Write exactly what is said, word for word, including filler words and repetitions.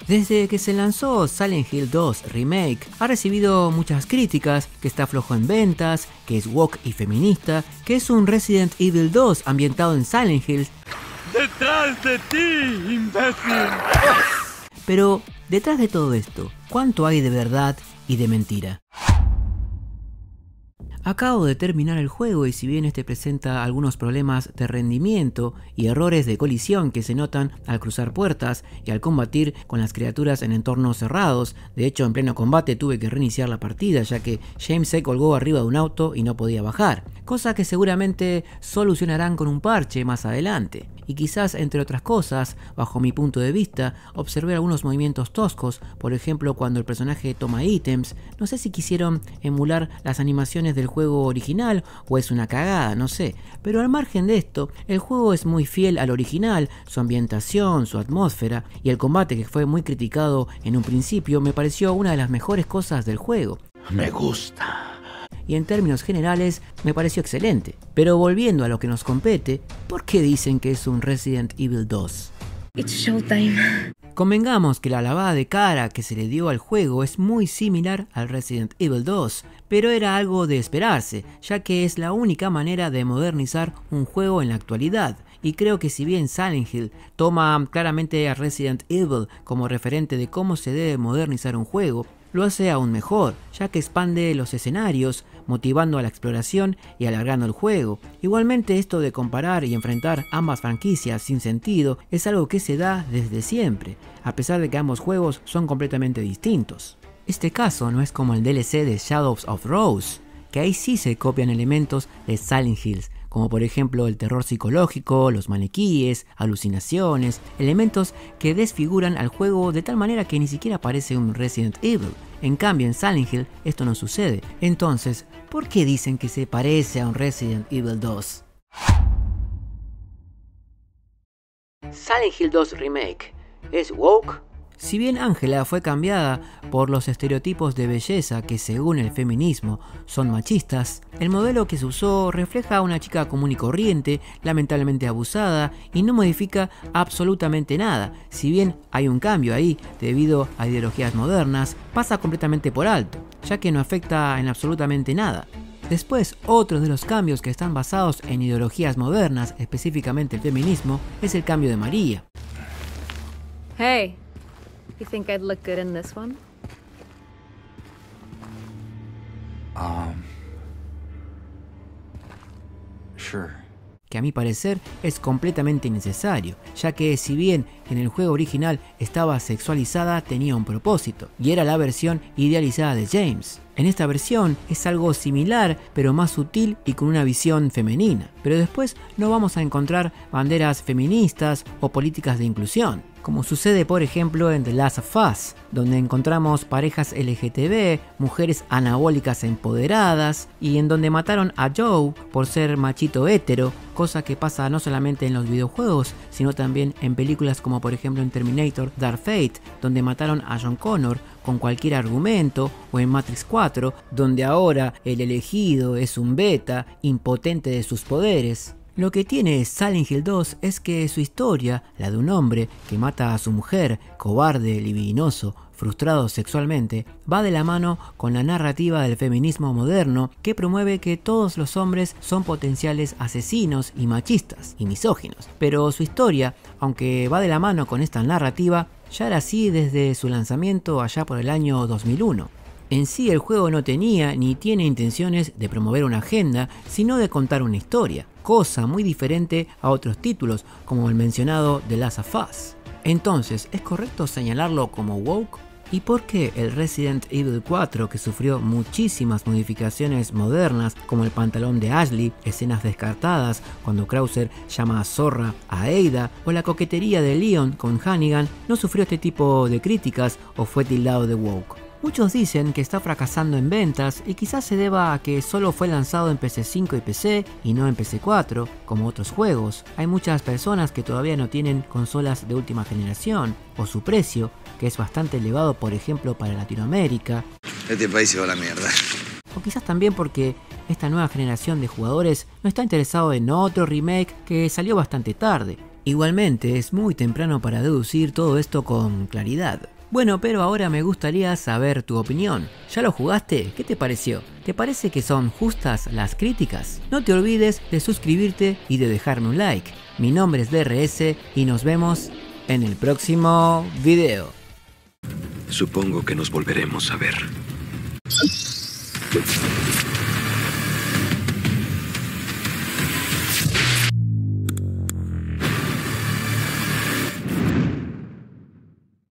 Desde que se lanzó Silent Hill dos Remake, ha recibido muchas críticas, que está flojo en ventas, que es woke y feminista, que es un Resident Evil dos ambientado en Silent Hill. ¡Detrás de ti, imbécil! Pero, detrás de todo esto, ¿cuánto hay de verdad y de mentira? Acabo de terminar el juego y si bien este presenta algunos problemas de rendimiento y errores de colisión que se notan al cruzar puertas y al combatir con las criaturas en entornos cerrados, de hecho en pleno combate tuve que reiniciar la partida ya que James se colgó arriba de un auto y no podía bajar, cosa que seguramente solucionarán con un parche más adelante. Y quizás, entre otras cosas, bajo mi punto de vista, observé algunos movimientos toscos, por ejemplo cuando el personaje toma ítems. No sé si quisieron emular las animaciones del juego original o es una cagada, no sé. Pero al margen de esto, el juego es muy fiel al original, su ambientación, su atmósfera y el combate, que fue muy criticado en un principio, me pareció una de las mejores cosas del juego. Me gusta. Y en términos generales me pareció excelente. Pero volviendo a lo que nos compete, ¿por qué dicen que es un Resident Evil dos? It's showtime. Convengamos que la lavada de cara que se le dio al juego es muy similar al Resident Evil dos, pero era algo de esperarse, ya que es la única manera de modernizar un juego en la actualidad. Y creo que si bien Silent Hill toma claramente a Resident Evil como referente de cómo se debe modernizar un juego, lo hace aún mejor, ya que expande los escenarios, motivando a la exploración y alargando el juego. Igualmente, esto de comparar y enfrentar ambas franquicias sin sentido es algo que se da desde siempre, a pesar de que ambos juegos son completamente distintos. Este caso no es como el D L C de Shadows of Rose, que ahí sí se copian elementos de Silent Hills, como por ejemplo el terror psicológico, los maniquíes, alucinaciones, elementos que desfiguran al juego de tal manera que ni siquiera parece un Resident Evil. En cambio en Silent Hill esto no sucede. Entonces, ¿por qué dicen que se parece a un Resident Evil dos? Silent Hill dos Remake, ¿es woke? Si bien Angela fue cambiada por los estereotipos de belleza que según el feminismo son machistas, el modelo que se usó refleja a una chica común y corriente, lamentablemente abusada, y no modifica absolutamente nada. Si bien hay un cambio ahí debido a ideologías modernas, pasa completamente por alto, ya que no afecta en absolutamente nada. Después, otro de los cambios que están basados en ideologías modernas, específicamente el feminismo, es el cambio de María. Hey, you think I'd look good in this one? Um. Sure. Que a mi parecer es completamente innecesario, ya que si bien en el juego original estaba sexualizada, tenía un propósito, y era la versión idealizada de James. En esta versión es algo similar, pero más sutil y con una visión femenina. Pero después no vamos a encontrar banderas feministas o políticas de inclusión, como sucede por ejemplo en The Last of Us, donde encontramos parejas L G T B, mujeres anabólicas empoderadas, y en donde mataron a Joe por ser machito hétero, cosa que pasa no solamente en los videojuegos, sino también en películas como por ejemplo en Terminator Dark Fate, donde mataron a John Connor con cualquier argumento, o en Matrix cuatro, donde ahora el elegido es un beta impotente de sus poderes. Lo que tiene Silent Hill dos es que su historia, la de un hombre que mata a su mujer, cobarde, libidinoso, frustrado sexualmente, va de la mano con la narrativa del feminismo moderno que promueve que todos los hombres son potenciales asesinos y machistas y misóginos. Pero su historia, aunque va de la mano con esta narrativa, ya era así desde su lanzamiento allá por el año dos mil uno. En sí el juego no tenía ni tiene intenciones de promover una agenda, sino de contar una historia, cosa muy diferente a otros títulos como el mencionado The Last of Us. Entonces, ¿es correcto señalarlo como woke? ¿Y por qué el Resident Evil cuatro, que sufrió muchísimas modificaciones modernas como el pantalón de Ashley, escenas descartadas cuando Krauser llama a zorra a Ada, o la coquetería de Leon con Hannigan, no sufrió este tipo de críticas o fue tildado de woke? Muchos dicen que está fracasando en ventas y quizás se deba a que solo fue lanzado en P S cinco y P C y no en P S cuatro, como otros juegos. Hay muchas personas que todavía no tienen consolas de última generación, o su precio, que es bastante elevado por ejemplo para Latinoamérica. Este país se va a la mierda. O quizás también porque esta nueva generación de jugadores no está interesado en otro remake que salió bastante tarde. Igualmente es muy temprano para deducir todo esto con claridad. Bueno, pero ahora me gustaría saber tu opinión. ¿Ya lo jugaste? ¿Qué te pareció? ¿Te parece que son justas las críticas? No te olvides de suscribirte y de dejarme un like. Mi nombre es D R S y nos vemos en el próximo video. Supongo que nos volveremos a ver.